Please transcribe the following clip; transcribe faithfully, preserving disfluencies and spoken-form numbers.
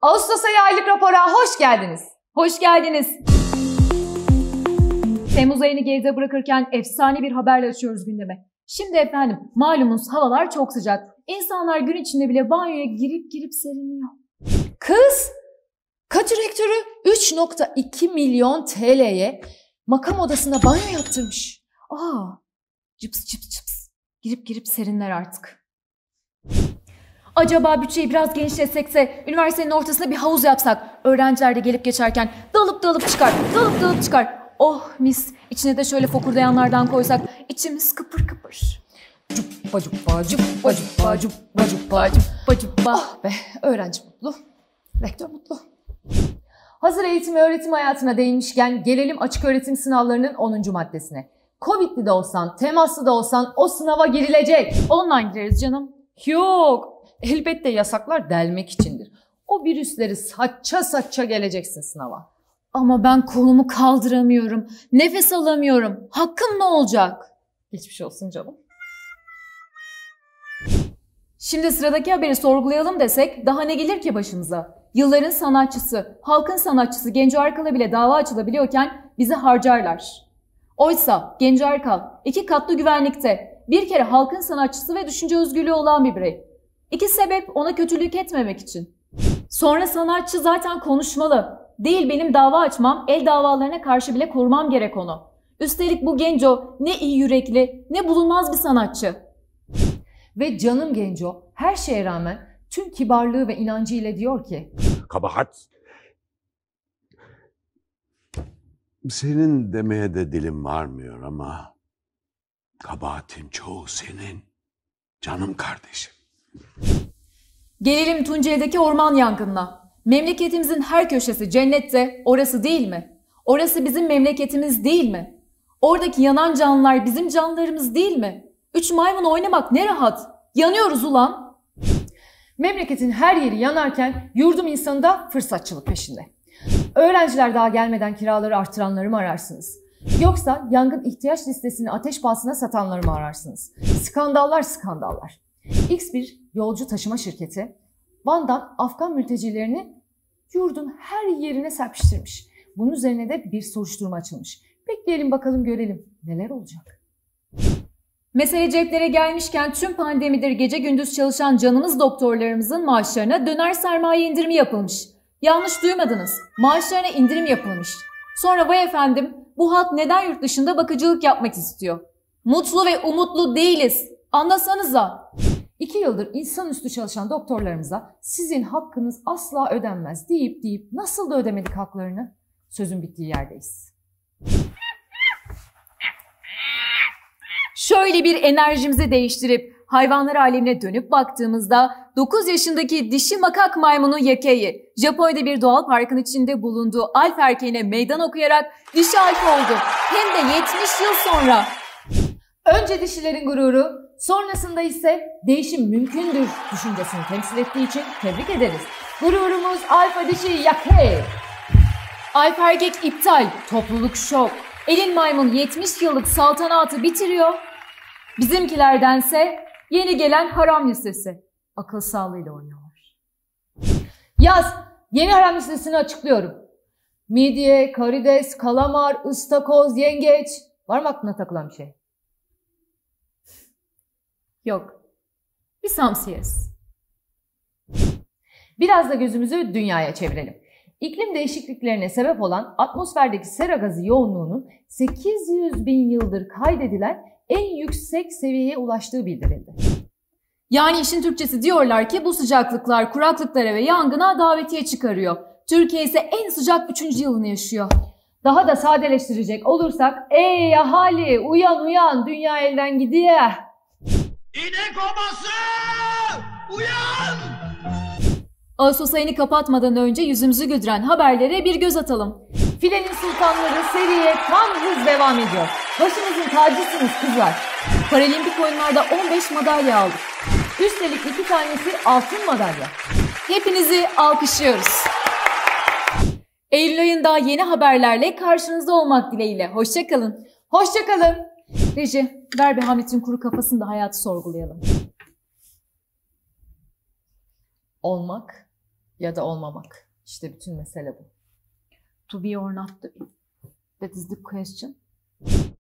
Ağustos ayı aylık rapora hoş geldiniz. Hoş geldiniz. Temmuz ayını geride bırakırken efsane bir haberle açıyoruz gündeme. Şimdi efendim malumunuz havalar çok sıcak. İnsanlar gün içinde bile banyoya girip girip seriniyor. Kız, katı rektörü üç nokta iki milyon T L'ye makam odasında banyo yaptırmış. Aa, cıps cıps cıps. Girip girip serinler artık. Acaba bütçeyi biraz genişletsekse, üniversitenin ortasına bir havuz yapsak, öğrenciler de gelip geçerken dalıp dalıp çıkar, dalıp dalıp çıkar. Oh mis, içine de şöyle fokurdayanlardan koysak, içimiz kıpır kıpır. Cuppa cuppa cuppa cuppa cuppa cuppa cuppa cuppa. Oh be, öğrenci mutlu, rektör mutlu. Hazır eğitim ve öğretim hayatına değinmişken gelelim açık öğretim sınavlarının onuncu maddesine. Covid'li de olsan, temaslı da olsan o sınava girilecek. Online gireriz canım. Yok, elbette yasaklar delmek içindir. O virüsleri saça saça geleceksin sınava. Ama ben kolumu kaldıramıyorum, nefes alamıyorum. Hakkım ne olacak? Geçmiş olsun canım. Şimdi sıradaki haberi sorgulayalım desek daha ne gelir ki başımıza? Yılların sanatçısı, halkın sanatçısı Genco Erkal'a bile dava açılabiliyorken bizi harcarlar. Oysa Genco Erkal iki katlı güvenlikte, bir kere halkın sanatçısı ve düşünce özgürlüğü olan bir birey. İki sebep ona kötülük etmemek için. Sonra sanatçı zaten konuşmalı. Değil benim dava açmam, el davalarına karşı bile korumam gerek onu. Üstelik bu Genco ne iyi yürekli, ne bulunmaz bir sanatçı. Ve canım Genco her şeye rağmen tüm kibarlığı ve inancı ile diyor ki: Kabahat. Senin demeye de dilim varmıyor ama kabahatin çoğu senin, canım kardeşim. Gelelim Tunceli'deki orman yangınına. Memleketimizin her köşesi cennette, orası değil mi? Orası bizim memleketimiz değil mi? Oradaki yanan canlılar bizim canlılarımız değil mi? Üç maymun oynamak ne rahat. Yanıyoruz ulan. Memleketin her yeri yanarken yurdum insanı da fırsatçılık peşinde. Öğrenciler daha gelmeden kiraları artıranları mı ararsınız? Yoksa yangın ihtiyaç listesini ateş pahasına satanları mı ararsınız? Skandallar skandallar. X bir yolcu taşıma şirketi Van'dan Afgan mültecilerini yurdun her yerine serpiştirmiş. Bunun üzerine de bir soruşturma açılmış. Bekleyelim bakalım görelim neler olacak. Mesele ceplere gelmişken tüm pandemidir gece gündüz çalışan canımız doktorlarımızın maaşlarına döner sermaye indirimi yapılmış. Yanlış duymadınız. Maaşlarına indirim yapılmış. Sonra vay efendim bu halk neden yurt dışında bakıcılık yapmak istiyor? Mutlu ve umutlu değiliz. Anlasanıza. İki yıldır insanüstü çalışan doktorlarımıza sizin hakkınız asla ödenmez deyip deyip nasıl da ödemedik haklarını? Sözün bittiği yerdeyiz. Şöyle bir enerjimizi değiştirip hayvanlar alemine dönüp baktığımızda dokuz yaşındaki dişi makak maymunu Yakeyi, Japonya'da bir doğal parkın içinde bulunduğu alfa erkeğine meydan okuyarak dişi alfa oldu. Hem de yetmiş yıl sonra. Önce dişilerin gururu, sonrasında ise değişim mümkündür düşüncesini temsil ettiği için tebrik ederiz. Gururumuz alfa dişi Yakeyi. Alfa erkek iptal, topluluk şok. Elin maymun yetmiş yıllık saltanatı bitiriyor. Bizimkilerdense yeni gelen haram listesi. Akıl sağlığıyla oynuyorlar. Yaz, yeni haram listesini açıklıyorum. Midye, karides, kalamar, ıstakoz, yengeç. Var mı aklına takılan bir şey? Yok. Bir samsiyes. Biraz da gözümüzü dünyaya çevirelim. İklim değişikliklerine sebep olan atmosferdeki sera gazı yoğunluğunun sekiz yüz bin yıldır kaydedilen en yüksek seviyeye ulaştığı bildirildi. Yani işin Türkçesi diyorlar ki bu sıcaklıklar kuraklıklara ve yangına davetiye çıkarıyor. Türkiye ise en sıcak üçüncü yılını yaşıyor. Daha da sadeleştirecek olursak ey ahali uyan uyan dünya elden gidiyor. İnek obası! Uyan! Ağustos ayını kapatmadan önce yüzümüzü güldüren haberlere bir göz atalım. Filenin sultanları seriye tam hız devam ediyor. Başımızın tacısınız kızlar. Paralimpik oyunlarda on beş madalya aldık. Üstelik iki tanesi altın madalya. Hepinizi alkışlıyoruz. Eylül ayında yeni haberlerle karşınızda olmak dileğiyle. Hoşça kalın. Hoşça kalın. Reji, ver bir Hamlet'in kuru kafasını da hayatı sorgulayalım. Olmak Ya da olmamak. İşte bütün mesele bu. To be or not to be. That is the question.